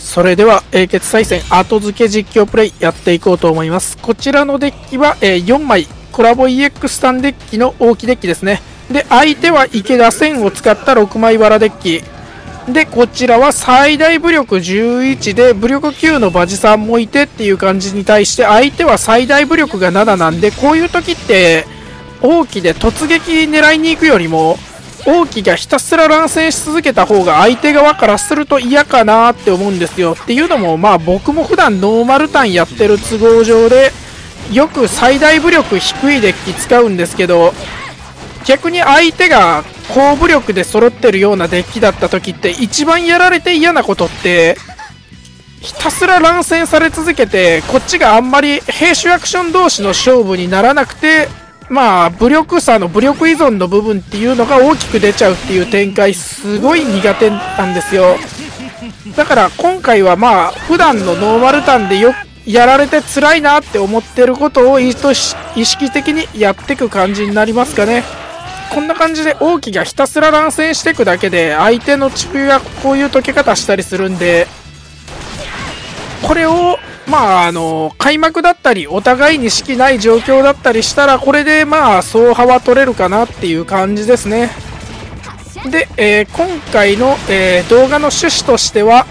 それでは、決裁戦後付け実況プレイやっていこうと思います。こちらのデッキは、4枚コラボ EX スタンデッキの大きデッキですね。で、相手は池田1000を使った6枚バラデッキ。で、こちらは最大武力11で武力9のバジさんもいてっていう感じに対して、相手は最大武力が7なんで、こういう時って王騎で突撃狙いに行くよりも王騎がひたすら乱戦し続けた方が相手側からすると嫌かなって思うんですよ。っていうのも、まあ僕も普段ノーマルターンやってる都合上でよく最大武力低いデッキ使うんですけど、逆に相手が高武力で揃ってるようなデッキだった時って一番やられて嫌なことって、ひたすら乱戦され続けてこっちがあんまり兵種アクション同士の勝負にならなくて、まあ武力差の武力依存の部分っていうのが大きく出ちゃうっていう展開、すごい苦手なんですよ。だから今回はまあ普段のノーマルターンでやられて辛いなって思ってることを意識的にやっていく感じになりますかね。こんな感じで王騎がひたすら乱戦していくだけで相手の地球がこういう解け方したりするんで、これをまあ開幕だったりお互いに士気ない状況だったりしたら、これでまあ総派は取れるかなっていう感じですね。で、今回の、動画の趣旨としては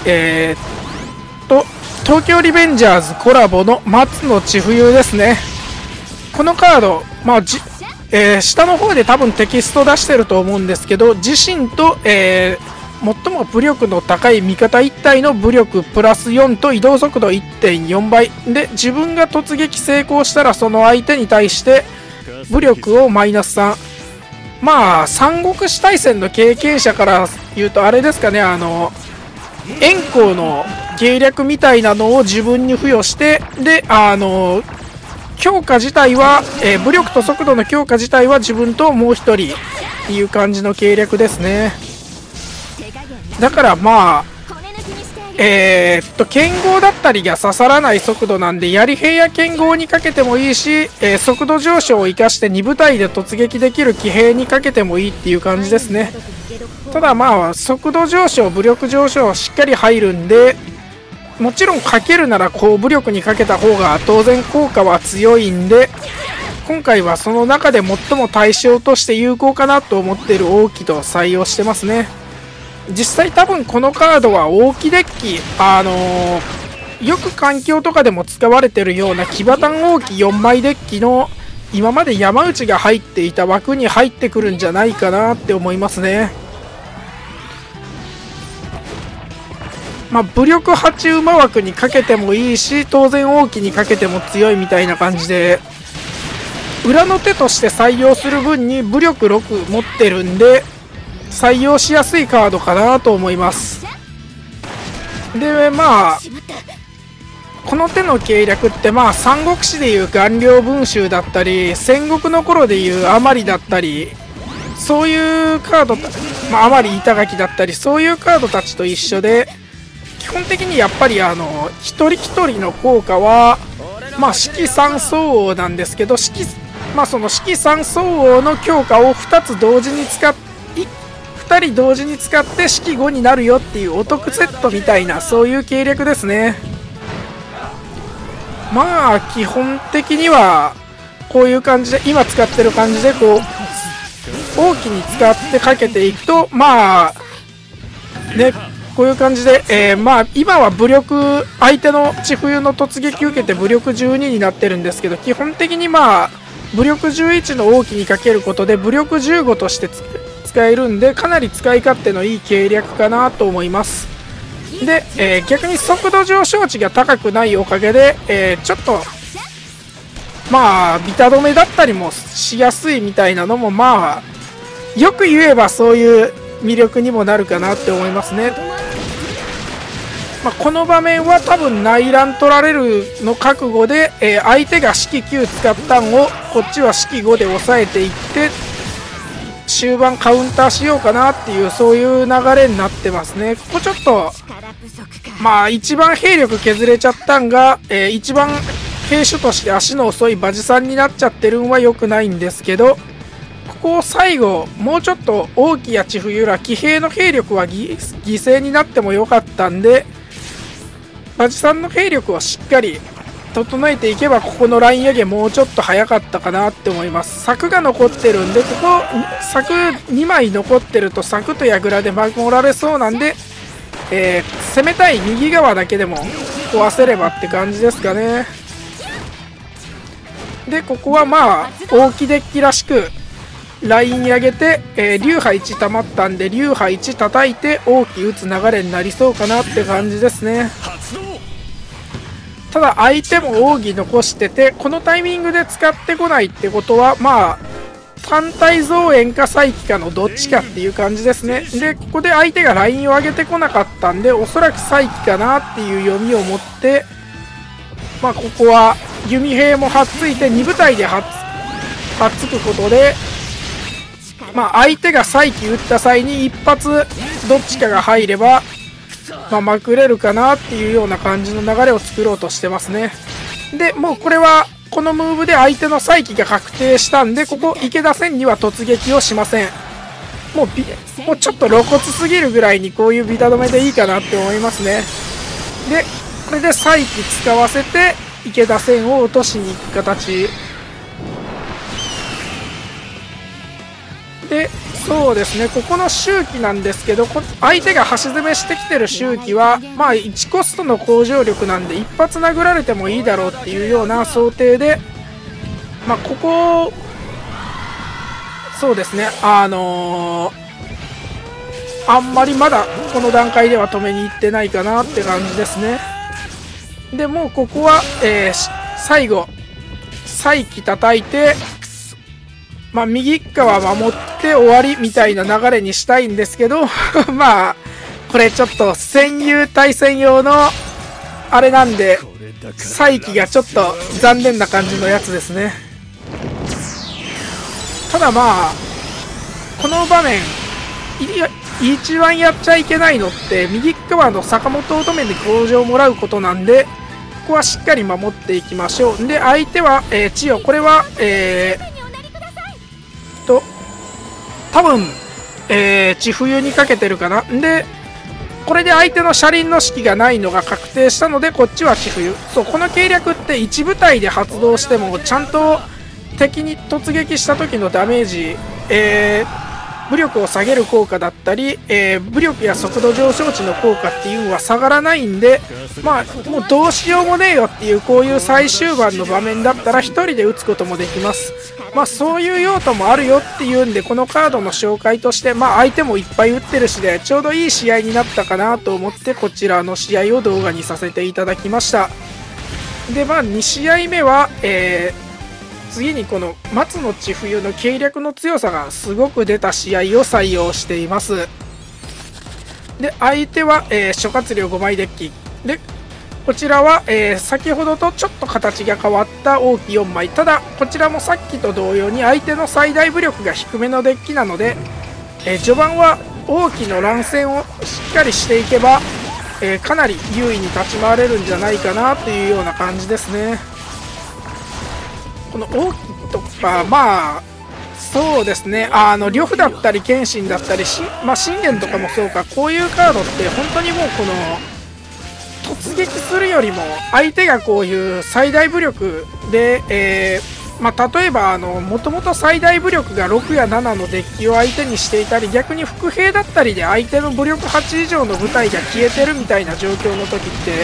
東京リベンジャーズコラボの松野千冬ですね。このカード、まあ下の方で多分テキスト出してると思うんですけど、自身と、最も武力の高い味方1体の武力プラス4と移動速度 1.4 倍で、自分が突撃成功したらその相手に対して武力をマイナス3。まあ三国志大戦の経験者から言うとあれですかね、円光の計略みたいなのを自分に付与して、で強化自体は、武力と速度の強化自体は自分ともう1人っていう感じの計略ですね。だからまあ剣豪だったりが刺さらない速度なんで、槍兵や剣豪にかけてもいいし、速度上昇を生かして2部隊で突撃できる騎兵にかけてもいいっていう感じですね。ただまあ速度上昇武力上昇しっかり入るんで、もちろんかけるなら高武力にかけた方が当然効果は強いんで、今回はその中で最も対象として有効かなと思っている王騎と採用してますね。実際多分このカードは王騎デッキ、よく環境とかでも使われてるような騎馬単王騎4枚デッキの今まで山内が入っていた枠に入ってくるんじゃないかなって思いますね。まあ、武力8馬枠にかけてもいいし、当然王騎にかけても強いみたいな感じで、裏の手として採用する分に武力6持ってるんで採用しやすいカードかなと思います。でまあこの手の計略って、まあ三国志でいう顔料文集だったり、戦国の頃でいう甘利だったり、そういうカード、まあ甘利板垣だったり、そういうカードたちと一緒で、基本的にやっぱり一人一人の効果はまあ四季三相応なんですけど、その四季三相応の強化を2つ同時に2人同時に使って四季5になるよっていうお得セットみたいな、そういう計略ですね。まあ基本的にはこういう感じで、今使ってる感じでこう王騎に使ってかけていくと、まあね、こういう感じで、まあ今は武力、相手の千冬の突撃受けて武力12になってるんですけど、基本的にまあ武力11の王騎にかけることで武力15として使えるんで、かなり使い勝手のいい計略かなと思います。で、逆に速度上昇値が高くないおかげで、ちょっとまあビタ止めだったりもしやすいみたいなのも、まあよく言えばそういう魅力にもなるかなって思いますね。まあ、この場面は多分内乱取られるの覚悟で、相手が式9使ったんをこっちは式5で抑えていって終盤カウンターしようかなっていう、そういう流れになってますね。ここちょっとまあ一番兵力削れちゃったんが、一番兵種として足の遅いバジさんになっちゃってるんは良くないんですけど、ここを最後もうちょっと王騎や千冬ら騎兵の兵力は犠牲になってもよかったんで、 馬地さんの兵力をしっかり整えていけば、ここのライン上げもうちょっと早かったかなって思います。柵が残ってるんで、ここ柵2枚残ってると柵と櫓で守られそうなんで、攻めたい右側だけでも壊せればって感じですかね。でここはまあ大木デッキらしくライン上げて、流派1溜まったんで流派1叩いて大木打つ流れになりそうかなって感じですね。ただ相手も奥義残してて、このタイミングで使ってこないってことはまあ単体増援か再起かのどっちかっていう感じですね。でここで相手がラインを上げてこなかったんで、おそらく再起かなっていう読みを持って、まあここは弓兵もはっついて2部隊ではっつくことで、まあ相手が再起打った際に一発どっちかが入れば、まあ、まくれるかなっていうような感じの流れを作ろうとしてますね。でもうこれはこのムーブで相手の再起が確定したんで、ここ池田戦には突撃をしません。もうちょっと露骨すぎるぐらいにこういうビタ止めでいいかなって思いますね。でこれで再起使わせて池田戦を落としに行く形で、そうですね、ここの周期なんですけど、相手が端攻めしてきてる周期はまあ1コストの向上力なんで一発殴られてもいいだろうっていうような想定で、まあここそうですね、あんまりまだこの段階では止めに行ってないかなって感じですね。でもうここは、最後再起叩いて、まあ右側守って終わりみたいな流れにしたいんですけどまあこれちょっと戦友対戦用のあれなんで、再起がちょっと残念な感じのやつですね。ただまあこの場面一番やっちゃいけないのって右側の坂本乙女に向上をもらうことなんで、ここはしっかり守っていきましょう。で相手は、千代、これは多分、千冬にかけてるかな。でこれで相手の車輪の式がないのが確定したので、こっちは千冬。そう、この計略って1部隊で発動してもちゃんと敵に突撃した時のダメージ、武力を下げる効果だったり、武力や速度上昇値の効果っていうのは下がらないんで、まあもうどうしようもねえよっていう、こういう最終盤の場面だったら1人で打つこともできます。まあそういう用途もあるよっていうんで、このカードの紹介として、まあ相手もいっぱい打ってるしでちょうどいい試合になったかなと思って、こちらの試合を動画にさせていただきました。でまあ2試合目は、次にこの松野千冬の計略の強さがすごく出た試合を採用しています。で相手は、諸葛亮5枚デッキで、こちらは、先ほどとちょっと形が変わった王騎4枚。ただこちらもさっきと同様に相手の最大武力が低めのデッキなので、序盤は王騎の乱戦をしっかりしていけば、かなり優位に立ち回れるんじゃないかなというような感じですね。この王騎とか、まあそうですね、呂布だったり謙信だったりまあ、信玄とかもそうか、こういうカードって本当にもうこの突撃するよりも相手がこういう最大武力で、まあ、例えばもともと最大武力が6や7のデッキを相手にしていたり、逆に伏兵だったりで相手の武力8以上の部隊が消えてるみたいな状況の時って、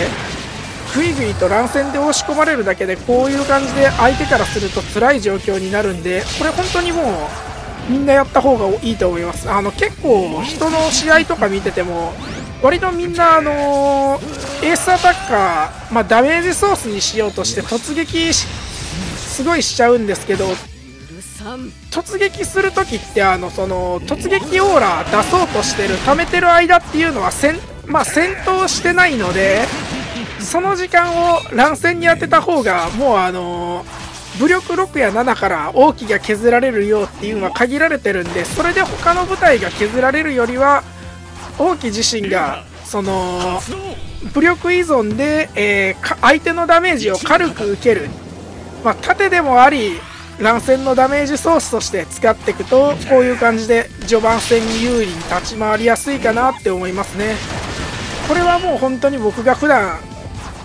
ぐいぐいと乱戦で押し込まれるだけでこういう感じで相手からすると辛い状況になるんで、これ本当にもうみんなやった方がいいと思います。結構人の試合とか見てても割とみんなエースアタッカー、まあ、ダメージソースにしようとして突撃すごいしちゃうんですけど、突撃するときってその突撃オーラ出そうとしてる貯めてる間っていうのはまあ、戦闘してないので、その時間を乱戦に当てた方がもう武力6や7から王騎が削られるよっていうのは限られてるんで、それで他の部隊が削られるよりは王騎自身がその武力依存で、相手のダメージを軽く受ける、まあ、盾でもあり乱戦のダメージソースとして使っていくと、こういう感じで序盤戦に有利に立ち回りやすいかなって思いますね。これはもう本当に僕が普段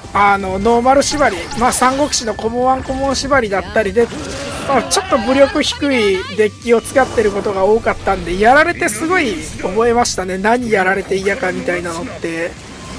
ノーマル縛り、三国志のコモン1縛りだったりで、ちょっと武力低いデッキを使ってることが多かったんで、やられてすごい覚えましたね。何やられて嫌かみたいなのって。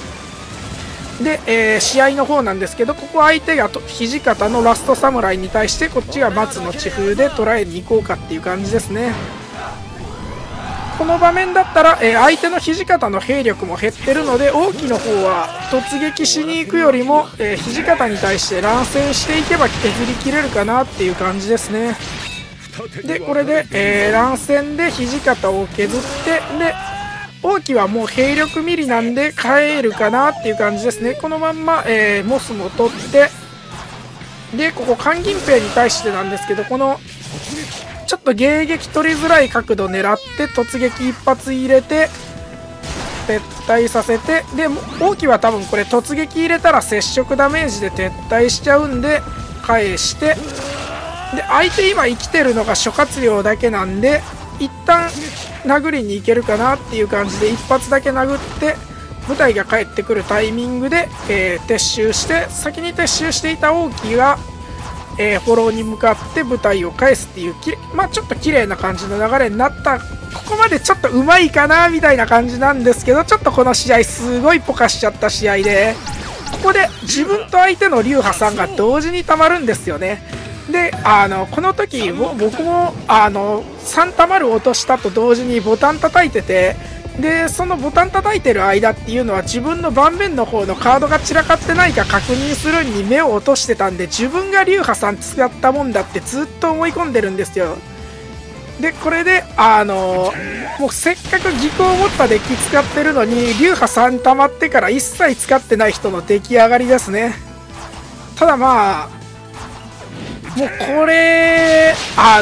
で、試合の方なんですけど、ここ相手が土方のラストサムライに対して、こっちが松の地風で捉えに行こうかっていう感じですね。この場面だったら、相手の土方の兵力も減ってるので、王騎の方は突撃しに行くよりも、土方に対して乱戦していけば削りきれるかなっていう感じですね。で、これで、乱戦で土方を削って、で、王騎はもう兵力ミリなんで帰るかなっていう感じですね。このまんま、モスも取って、で、ここ、韓銀兵に対してなんですけど、この、ちょっと迎撃取りづらい角度狙って突撃一発入れて撤退させて、で王騎は多分これ突撃入れたら接触ダメージで撤退しちゃうんで返して、で相手今生きてるのが諸葛亮だけなんで一旦殴りに行けるかなっていう感じで一発だけ殴って部隊が帰ってくるタイミングで、撤収して、先に撤収していた王騎がフォローに向かって部隊を返すっていうちょっと綺麗な感じの流れになった。ここまでちょっとうまいかなみたいな感じなんですけど、ちょっとこの試合すごいポカしちゃった試合で、ここで自分と相手の流派さんが同時にたまるんですよね。でこの時僕も3たまる落としたと同時にボタン叩いてて、でそのボタン叩いてる間っていうのは自分の盤面の方のカードが散らかってないか確認するに目を落としてたんで、自分が流派さん使ったもんだってずっと思い込んでるんですよ。でこれでもうせっかく技巧を持ったデッキ使ってるのに流派3溜まってから一切使ってない人の出来上がりですね。ただもうこれ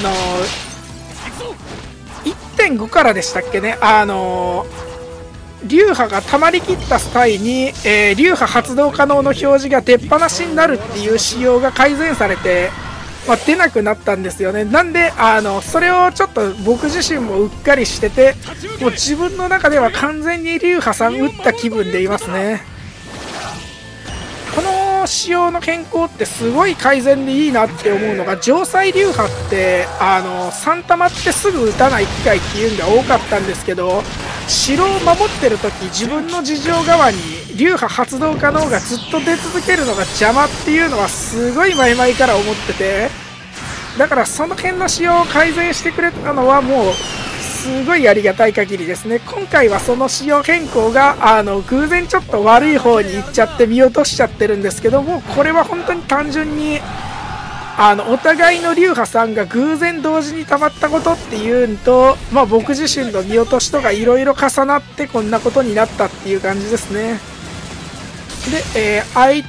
1.5 からでしたっけね、流派が溜まりきった際に、流派発動可能の表示が出っ放しになるっていう仕様が改善されて、出なくなったんですよね。なんでそれをちょっと僕自身もうっかりしてて、もう自分の中では完全に流派さん打った気分でいますね。この仕様の変更ってすごい改善でいいなって思うのが、城塞流派って3溜まってすぐ打たない機会っていうのが多かったんですけど、城を守ってる時自分の事情側に流派発動可能がずっと出続けるのが邪魔っていうのはすごい前々から思ってて、だからその辺の仕様を改善してくれたのはもうすごいありがたい限りですね。今回はその仕様変更が偶然ちょっと悪い方に行っちゃって見落としちゃってるんですけども、これは本当に単純にお互いの流派さんが偶然同時に溜まったことっていうのと、僕自身の見落としとかいろいろ重なってこんなことになったっていう感じですね。で、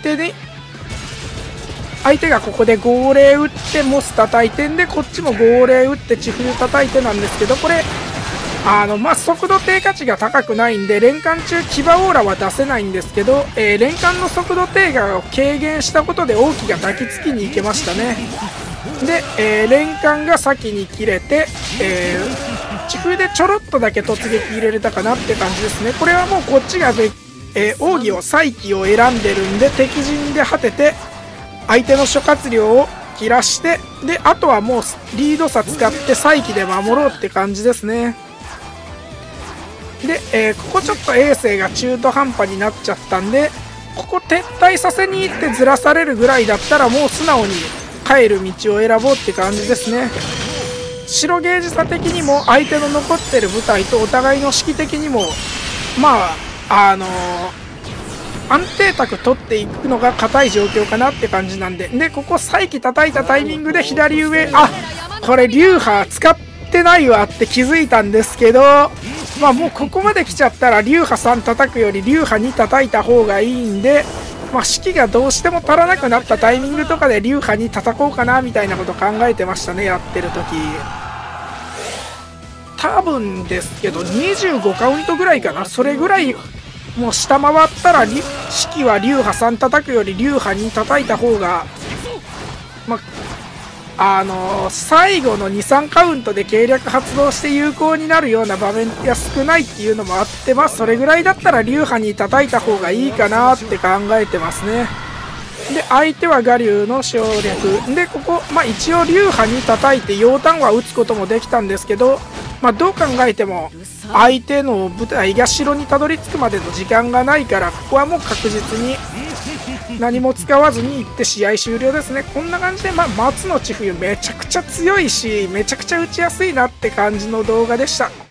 相手がここで号令打ってモス叩いてんで、こっちも号令打って地風叩いてなんですけど、これ速度低下値が高くないんで連関中騎馬オーラは出せないんですけど、連関の速度低下を軽減したことで王騎が抱きつきに行けましたね。で、連関が先に切れて、地風でちょろっとだけ突撃入れれたかなって感じですね。これはもうこっちが奥義を再起を選んでるんで、敵陣で果てて相手の諸葛亮を切らして、であとはもうリード差使って再起で守ろうって感じですね。で、ここちょっと衛星が中途半端になっちゃったんで、ここ撤退させに行ってずらされるぐらいだったらもう素直に帰る道を選ぼうって感じですね。白ゲージ差的にも相手の残ってる部隊とお互いの士気的にも安定卓取っていくのが硬い状況かなって感じなんで、ここ再起叩いたタイミングで左上、これ流派使ってないわって気づいたんですけど、もうここまで来ちゃったら流派3叩くより流派2叩いた方がいいんで、士気がどうしても足らなくなったタイミングとかで流派2叩こうかなみたいなこと考えてましたね、やってる時。多分ですけど25カウントぐらいかな、それぐらいもう下回ったら士気は流派3叩くより流派2叩いた方が最後の 2,3 カウントで計略発動して有効になるような場面が少ないっていうのもあって、それぐらいだったら流派に叩いた方がいいかなって考えてますね。 で、相手は我流の省略。で、ここ、一応流派に叩いて溶炭は打つこともできたんですけど、どう考えても、相手の部隊が城にたどり着くまでの時間がないから、ここはもう確実に何も使わずに行って試合終了ですね。こんな感じで、松の千冬めちゃくちゃ強いし、めちゃくちゃ打ちやすいなって感じの動画でした。